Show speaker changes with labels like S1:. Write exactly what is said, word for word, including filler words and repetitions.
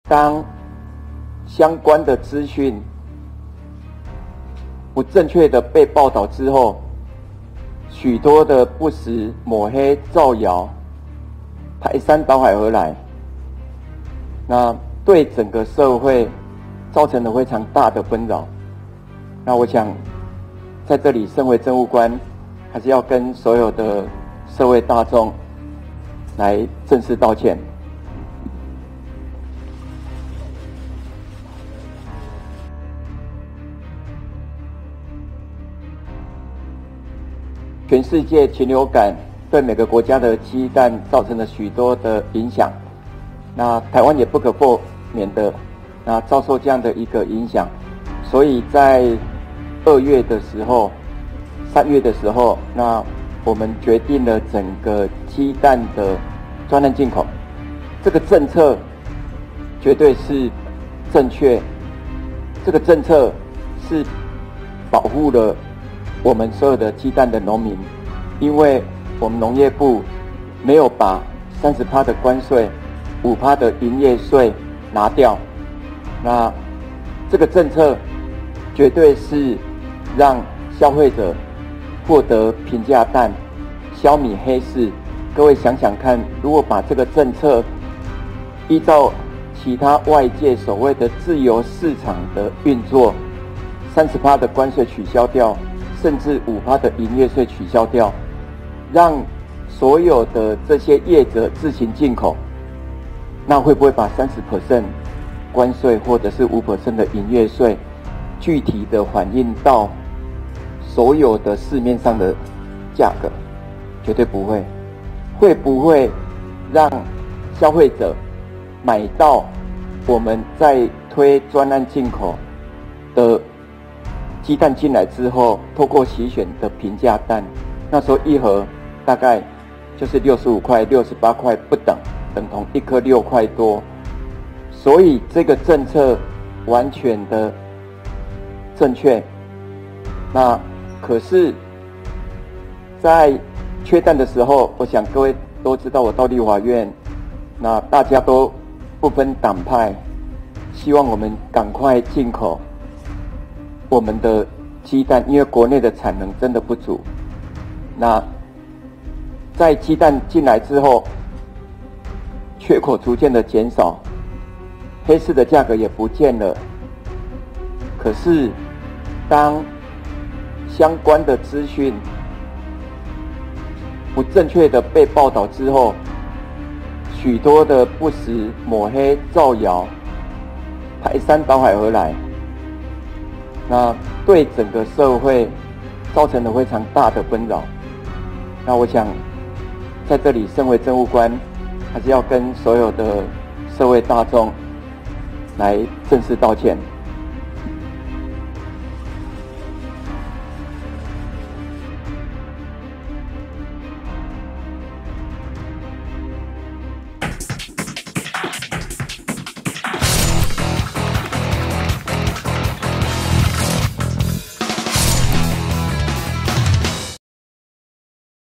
S1: 当相关的资讯不正确的被报道之后，许多的不实抹黑造谣排山倒海而来，那对整个社会造成了非常大的纷扰。那我想在这里身为政务官，还是要跟所有的社会大众来正式道歉。全世界禽流感对每个国家的鸡蛋造成了许多的影响，那台湾也不可避免的那遭受这样的一个影响，所以在二月的时候、三月的时候，那我们决定了整个鸡蛋的专案进口，这个政策绝对是正确，这个政策是保护了我们所有的鸡蛋的农民，因为我们农业部没有把 百分之三十 的关税、百分之五 的营业税拿掉，那这个政策绝对是让消费者获得平价蛋，消弭黑市。各位想想看，如果把这个政策依照其他外界所谓的自由市场的运作， 百分之三十 的关税取消掉，甚至 百分之五 的营业税取消掉，让所有的这些业者自行进口，那会不会把 百分之三十 关税或者是 百分之五 的营业税具体的反映到所有的市面上的价格？绝对不会。会不会让消费者买到我们在推专案进口的鸡蛋进来之后，透过洗选的平价蛋，那时候一盒大概就是六十五块、六十八块不等，等同一颗六块多。所以这个政策完全的正确。那可是，在缺蛋的时候，我想各位都知道，我到立法院，那大家都不分党派，希望我们赶快进口我们的鸡蛋，因为国内的产能真的不足。那在鸡蛋进来之后，缺口逐渐的减少，黑市的价格也不见了。可是，当相关的资讯不正确的被报道之后，许多的不实抹黑造谣排山倒海而来，那对整个社会造成了非常大的纷扰。那我想在这里身为政务官，还是要跟所有的社会大众来正式道歉。